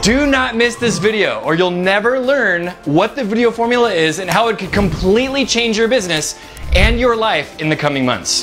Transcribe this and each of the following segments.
Do not miss this video or you'll never learn what the video formula is and how it could completely change your business and your life in the coming months.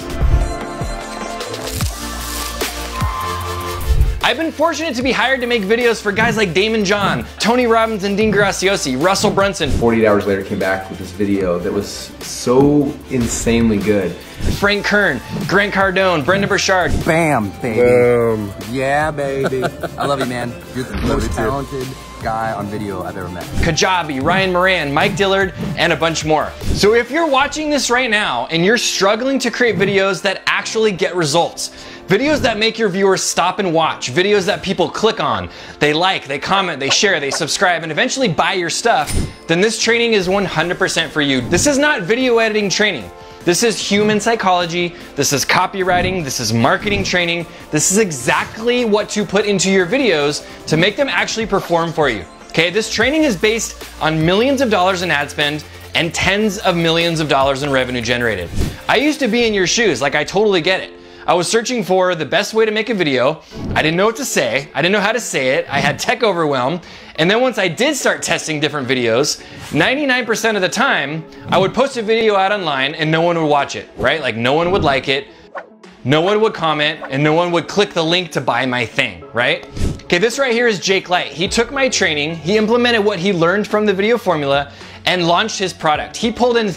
I've been fortunate to be hired to make videos for guys like Daymond John, Tony Robbins and Dean Graziosi, Russell Brunson. 48 hours later came back with this video that was so insanely good. Frank Kern, Grant Cardone, Brendan Burchard. Bam, baby. Boom. Yeah, baby. I love you, man. You're the most talented guy on video I've ever met. Kajabi, Ryan Moran, Mike Dillard, and a bunch more. So if you're watching this right now and you're struggling to create videos that actually get results, videos that make your viewers stop and watch, videos that people click on, they like, they comment, they share, they subscribe, and eventually buy your stuff, then this training is 100% for you. This is not video editing training. This is human psychology, this is copywriting, this is marketing training. This is exactly what to put into your videos to make them actually perform for you. Okay, this training is based on millions of dollars in ad spend and tens of millions of dollars in revenue generated. I used to be in your shoes, like I totally get it. I was searching for the best way to make a video. I didn't know what to say. I didn't know how to say it. I had tech overwhelm. And then once I did start testing different videos, 99% of the time, I would post a video out online and no one would watch it, right? Like no one would like it, no one would comment, and no one would click the link to buy my thing, right? Okay, this right here is Jake Light. He took my training, he implemented what he learned from the video formula, and launched his product. He pulled in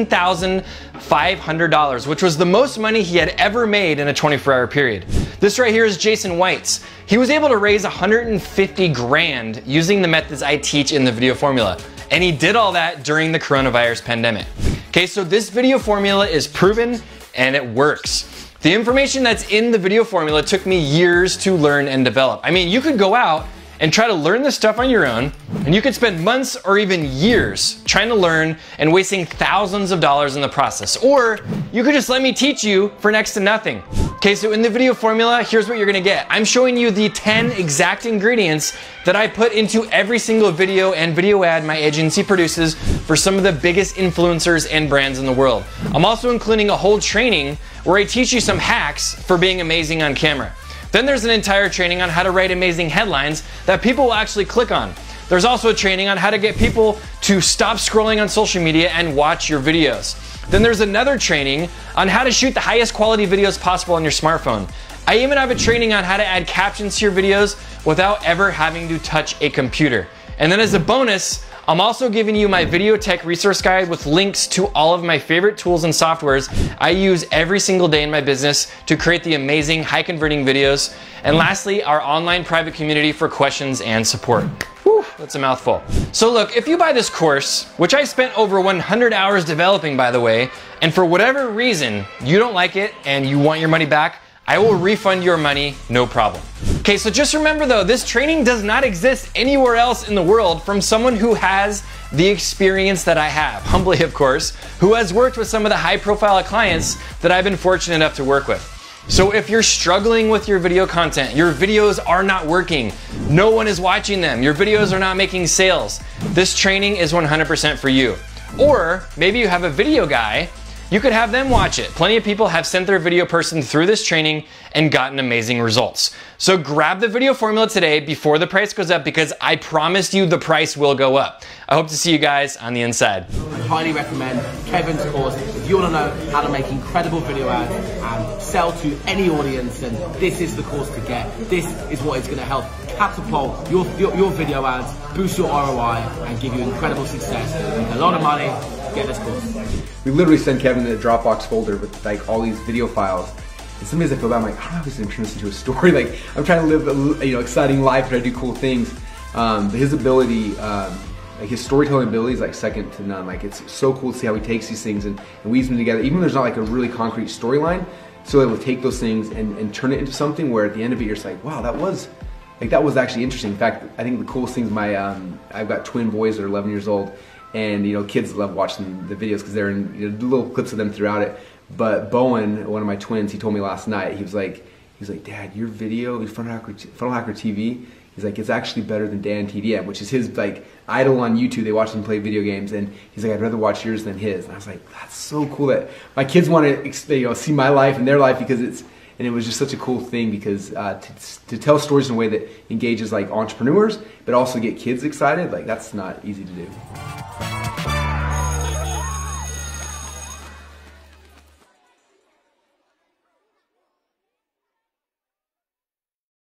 $13,500, which was the most money he had ever made in a 24-hour period. This right here is Jason Whites. He was able to raise 150 grand using the methods I teach in the video formula. And he did all that during the coronavirus pandemic. Okay, so this video formula is proven and it works. The information that's in the video formula took me years to learn and develop. I mean, you could go out and try to learn this stuff on your own, and you could spend months or even years trying to learn and wasting thousands of dollars in the process. Or you could just let me teach you for next to nothing. Okay, so in the video formula, here's what you're gonna get. I'm showing you the 10 exact ingredients that I put into every single video and video ad my agency produces for some of the biggest influencers and brands in the world. I'm also including a whole training where I teach you some hacks for being amazing on camera. Then there's an entire training on how to write amazing headlines that people will actually click on. There's also a training on how to get people to stop scrolling on social media and watch your videos. Then there's another training on how to shoot the highest quality videos possible on your smartphone. I even have a training on how to add captions to your videos without ever having to touch a computer. And then as a bonus, I'm also giving you my video tech resource guide with links to all of my favorite tools and softwares I use every single day in my business to create the amazing high converting videos. And lastly, our online private community for questions and support. Whew, that's a mouthful. So look, if you buy this course, which I spent over 100 hours developing by the way, and for whatever reason you don't like it and you want your money back, I will refund your money, no problem. Okay, so just remember though, this training does not exist anywhere else in the world from someone who has the experience that I have, humbly of course, who has worked with some of the high profile clients that I've been fortunate enough to work with. So if you're struggling with your video content, your videos are not working, no one is watching them, your videos are not making sales, this training is 100% for you. Or maybe you have a video guy, you could have them watch it. Plenty of people have sent their video person through this training and gotten amazing results. So grab the video formula today before the price goes up because I promised you the price will go up. I hope to see you guys on the inside. I highly recommend Kevin's course if you want to know how to make incredible video ads and sell to any audience, and this is the course to get. This is what is going to help catapult your video ads, boost your ROI and give you incredible success. Make a lot of money. Get this course. We literally send Kevin a Dropbox folder with like all these video files. And sometimes I feel bad, I'm like, I don't know how this is going to turn this into a story. Like, I'm trying to live a exciting life, try to do cool things. But his ability, like his storytelling ability is like second to none. Like, it's so cool to see how he takes these things and weaves them together. Even though there's not like a really concrete storyline, so able to take those things and turn it into something where at the end of it, you're just like, wow, that was actually interesting. In fact, I think the coolest thing is I've got twin boys that are 11 years old. And kids love watching the videos because they're in little clips of them throughout it. But Bowen, one of my twins, he told me last night, he was like, Dad, your video, Funnel Hacker TV, he's like, it's actually better than Dan TDM, which is his like idol on YouTube. They watch him play video games, and he's like, I'd rather watch yours than his. And I was like, that's so cool that my kids want to see my life and their life because and it was just such a cool thing because to tell stories in a way that engages like entrepreneurs, but also get kids excited, like that's not easy to do.